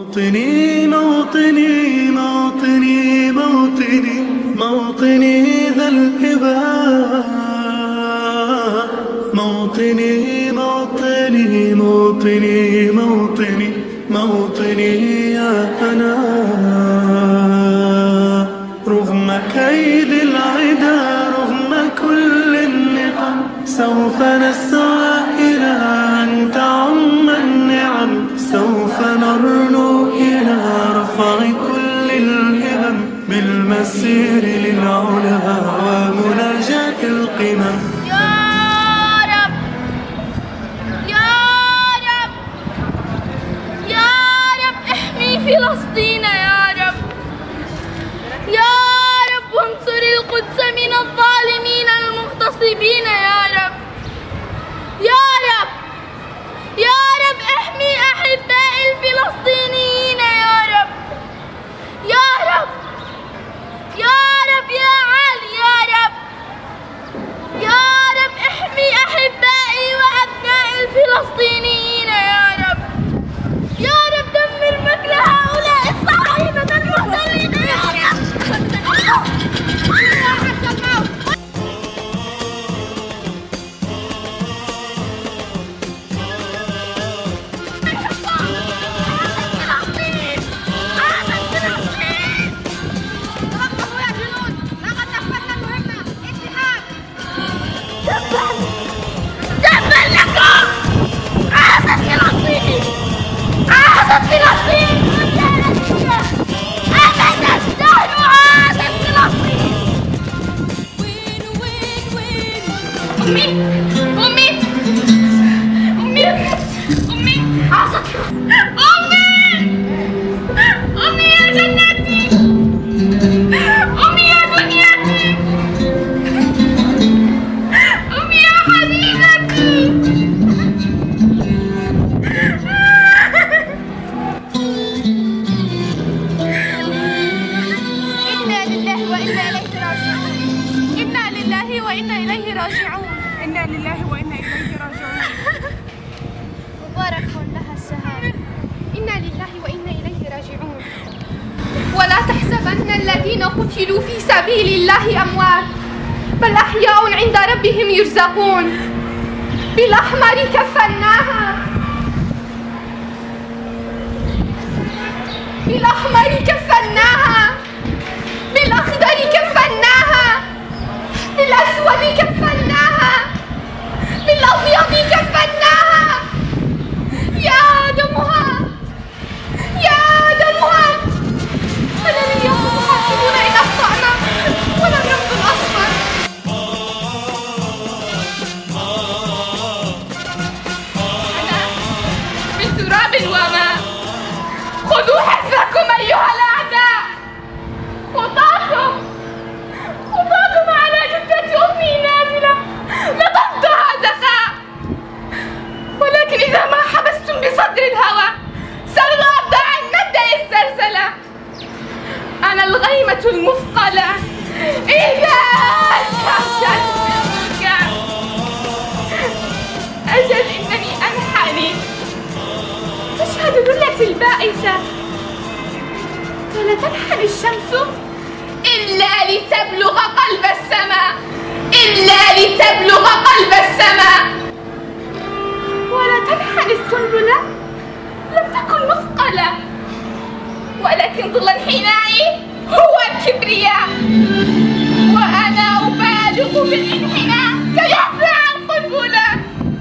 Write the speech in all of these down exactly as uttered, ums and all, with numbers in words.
موطني موطني موطني موطني موطني ذا الهباء، موطني موطني موطني موطني موطني يا أنا. رغم كيد العدا رغم كل النقم سوف نسعى إلى أن تعم النعم، سوف نرنو إلى رفع كل الهمم بالمسير للعلا ومناجاة القمم. يا رب يا رب يا رب احمي فلسطين يا رب، يا رب وانصر القدس من الظالمين المغتصبين يا رب، يا رب يا رب احمي أحبائي الفلسطينيين يا رب، يا رب يا رب يا عالي يا رب، يا رب احمي أحبائي وأبنائي الفلسطينيين يا رب، يا رب دمر مكر هؤلاء الصهاينة المحتلين يا رب. أمي أمي أمي أمي عاصت أمي أمي يا جنتي، أمي يا دنيتي، أمي يا حبيبتي. إنا لله وإنا إليه راجعون، إنا لله وإنا إليه راجعون، إنا لله وإنا إليه راجعون. مبارك لها الشهادة، إنا لله وإنا إليه راجعون. ولا تحسبن الذين قتلوا في سبيل الله أموات، بل أحياء عند ربهم يرزقون. بالأحمر كفناها بالأحمر كفناها بالأخضر كفناها بالأسود كفناها بالأبيض كفناها. يا دمها يا دمها، فلن يوم حاسبنا إن أخطأنا ولم يمضي الأصفر. أنا من تراب وماء، خذوا حذركم أيها الأعداء. خطاكم خطاكم على جثة أمي نازلة لضبطها زخاء، ولكن إذا ما حبستم بصدر الهوى سرد أبدأ عن مبدأ السلسلة. أنا الغيمة المثقلة إذا أشهد بالبركان. أجل إنني أنحني تشهد ذلتي البائسة، فلا تنحني الشمس إلا لتبلغ قلب السماء، إلا لتبلغ قلب السماء، ولا تنحني السنبلة لم تكن مثقلة، ولكن ظل انحنائي هو الكبرياء، وأنا أبالغ بالانحناء كي أصنع القنبلة.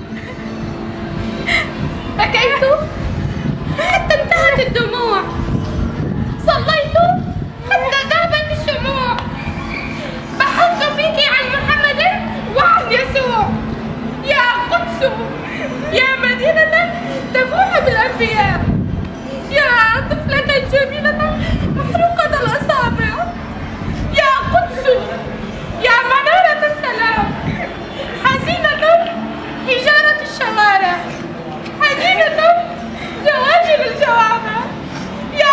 بكيت حتى انتهت الدموع، صليت حتى ذهبت الشموع، بحثت فيك عن محمد وعن يسوع. يا قدس يا مدينة تفوح بالأنبياء، يا طفلة جميلة محروقة الأصابع، يا قدس يا منارة السلام، حزينة حجارة الشوارع، حزينة جواجل الجوامع، يا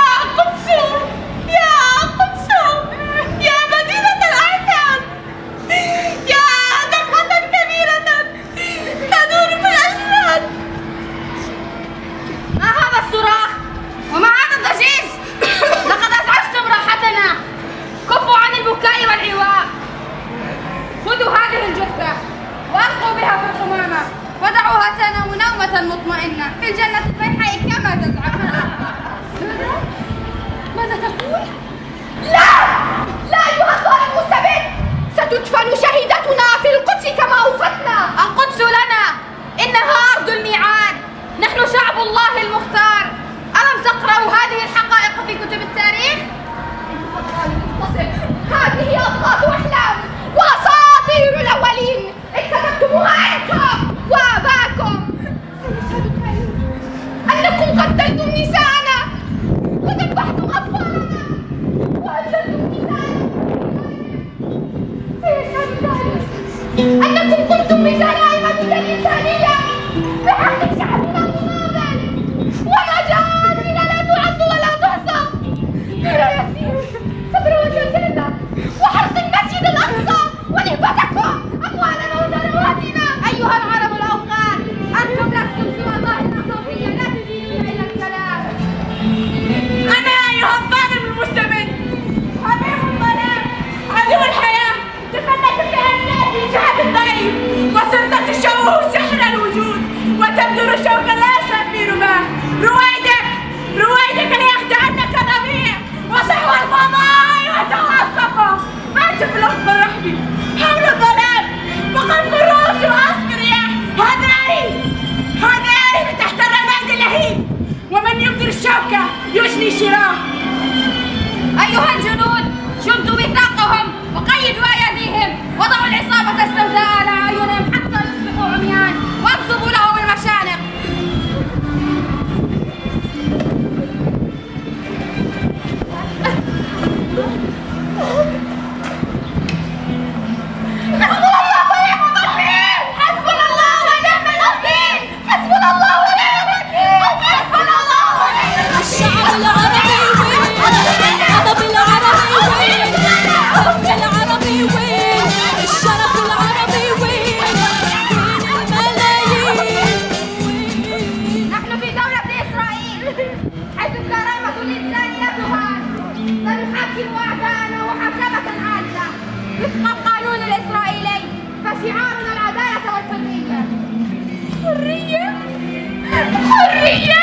وفق القانون الإسرائيلي، فشعارنا العدالة والحرية. حرية؟ حرية؟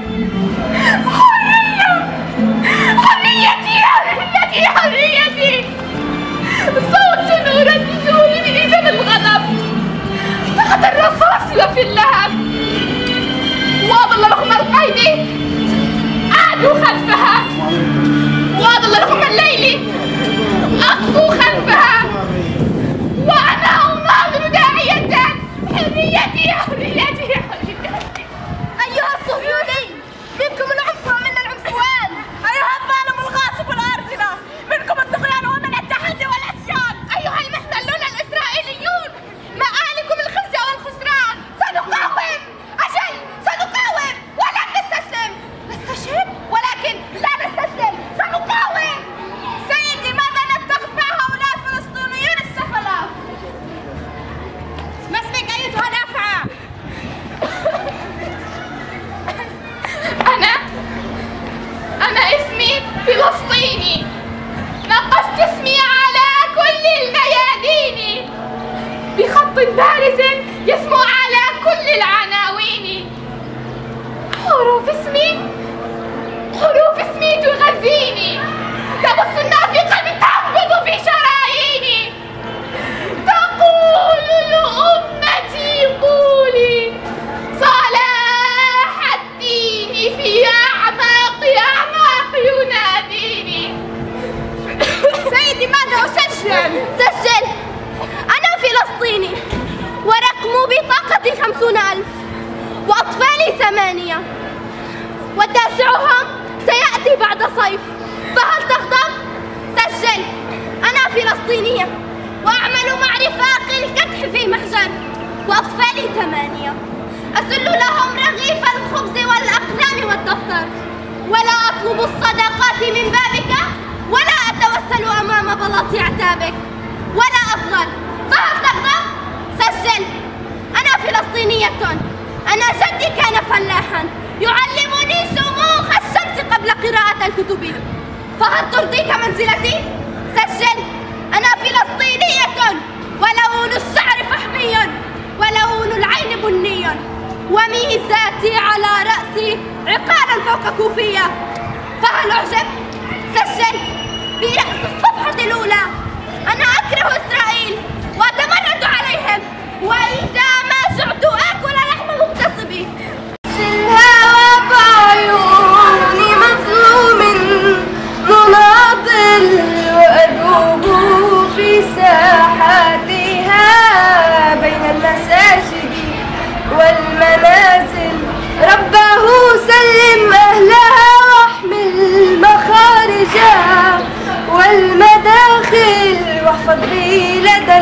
حرية؟ حريتي حريتي حريتي. صوت أردده بإذن الغضب تحت الرصاص وفي اللهب، وأضل لهم القيد أعدوا خلفها، وأضل لهم الليل أقفوا خلفها، وأنا أناظر داعية حريتي حريتي حريتي. أيها الصهيوني، منكم العنف ومنا العنفوان. أيها الظالم الغاصب الأرضنا، منكم الطغيان ومن التحدي والعصيان. أيها المحتلون الإسرائيليون، مآلكم الخزي والخسران. سنقاوم، أجل سنقاوم ولن نستسلم. نستشهد ولكن لا نستسلم، سنقاوم. سيدي، ماذا نتخذ مع هؤلاء الفلسطينيين السفلاء؟ ما اسمك أيتها نافعة؟ أنا أنا اسمي فلسطيني، نقشت اسمي على كل الميادين بخط بارز يسمو على كل العناوين. حروف اسمي حروف اسمي تغذيني، تبث النافقة تنبض في شراييني، تقول لأمتي قولي صلاح الدين في أعماق أعماق يناديني. سيدي، ماذا أسجل؟ سجل، أنا فلسطيني ورقم بطاقتي خمسون ألف وأطفالي ثمانية، وتاسعهم سيأتي بعد صيف، فهل تغضب؟ سجل، أنا فلسطينية وأعمل مع رفاق الكدح في محجر، وأطفالي ثمانية، أسل لهم رغيف الخبز والأقلام والدفتر، ولا أطلب الصدقات من بابك، ولا أتوسل أمام بلاط عتابك، ولا أفضل، فهل تغضب؟ سجل، أنا فلسطينية، أنا جدي كان فلاحا يعلمني شموخ الشمس قبل قراءة الكتب، فهل ترضيك منزلتي؟ سجل، أنا فلسطينية ولون الشعر فحمي ولون العين بني، وميزاتي على رأسي عقالا فوق كوفية، فهل أعجب؟ سجل، برأس الصفحة الأولى أنا أكره إسرائيل وأتمرد عليهم، وإذا ما جعت آكل لحم مغتصبي. الهوى بعيوني مظلوم مناضل، وأذوب في ساحاتها بين المساجد والمنازل. رباه سلم أهلها واحمل مخارجها والمداخل، واحفظ بلاد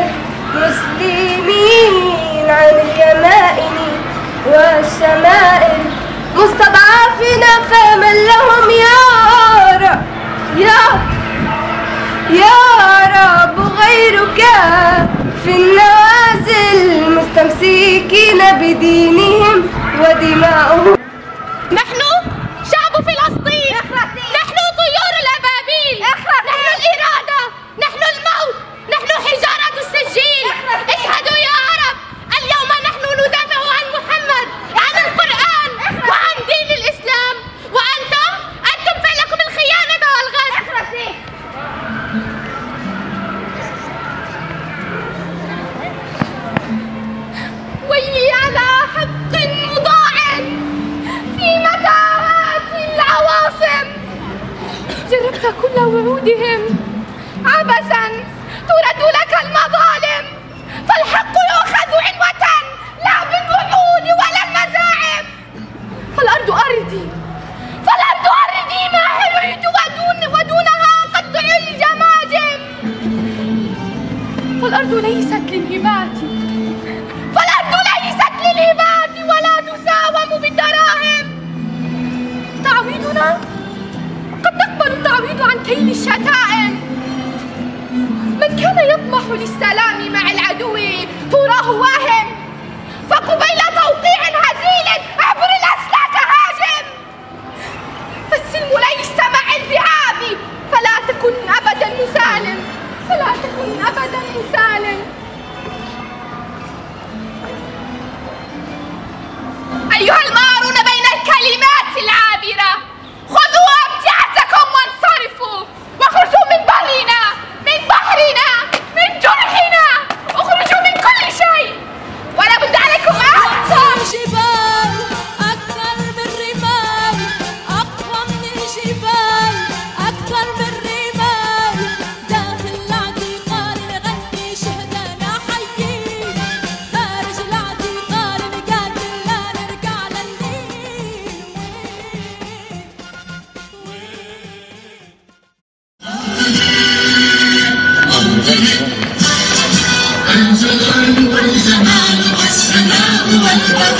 المسلمين عن اليمائن والشمائل. مستضعفين فمن لهم يا رب يا يا رب غيرك في النوازل، مستمسكين بدينهم ودماؤهم. نحن شعب فلسطين، نحن طيور الأبابيل، نحن الإرادة، نحن الموت، نحن حجارة السجيل. اشهدوا يا عرب، اليوم نحن ندافع عن محمد، عن القرآن وعن دين الإسلام، وأنتم أنتم فعلكم الخيانة والغدر. ويلي على حق مضاع في متاهات العواصم، جربت كل وعودهم عبثا، ترد لك المظالم، فالحق يؤخذ عنوة لا بالوعود ولا المزاعم. فالأرض أرضي، فالأرض أرضي ما حريت ودون ودونها قطع الجماجم. فالأرض ليست للهبات، فالأرض ليست للهبات ولا تساوم بالدراهم. تعويضنا قد نقبل التعويض عن كيل الشتائم. من كان يطمح للسلام مع العدو تراه واهم، فقبيل توقيع هزيل عبر الأسلاك هاجم. فالسلم ليس مع الذئاب، فلا تكن أبدا مسالم، فلا تكن أبدا أنت الأرض والجمال والسماء والهواء